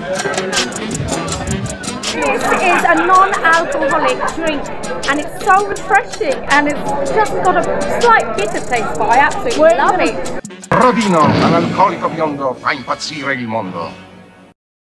This is a non-alcoholic drink and it's so refreshing and it's just got a slight bitter taste, but I absolutely love it. CRODINO, l'alcolico biondo, fa impazzire il mondo.